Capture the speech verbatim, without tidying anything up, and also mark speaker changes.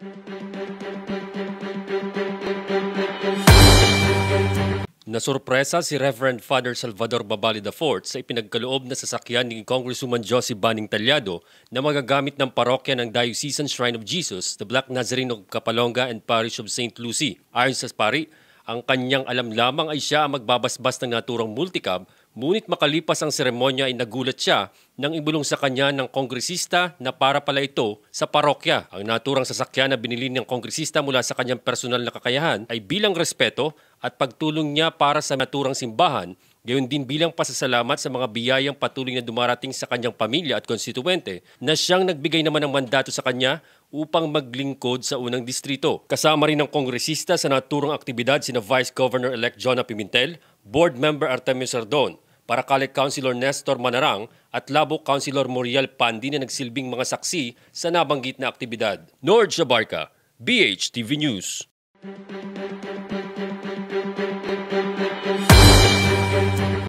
Speaker 1: Nasurpresa si Reverend Father Salvador Babali the fourth sa ipinagkaloob na sasakyan ni Congresswoman Josie Baning Talyado na magagamit ng parokya ng Diocesan Shrine of Jesus, the Black Nazarene of Capalonga and Parish of Saint Lucy. Ayon sa pari, ang kanyang alam lamang ay siya ang magbabasbas ng naturang multicab, ngunit makalipas ang seremonya ay nagulat siya nang ibulong sa kanya ng kongresista na para pala ito sa parokya. Ang naturang sasakyan na binili ng kongresista mula sa kanyang personal na kakayahan ay bilang respeto at pagtulong niya para sa naturang simbahan, gayon din bilang pasasalamat sa mga biyayang patuloy na dumarating sa kanyang pamilya at konstituwente na siyang nagbigay naman ng mandato sa kanya upang maglingkod sa unang distrito. Kasama rin ng kongresista sa naturang aktibidad sina Vice Governor-elect Jonah Pimentel, Board Member Artemio Sardon, Paracale Councilor Nestor Manarang at Labo Councilor Muriel Pandi na nagsilbing mga saksi sa nabanggit na aktibidad. Nord Shabarka, B H T V News.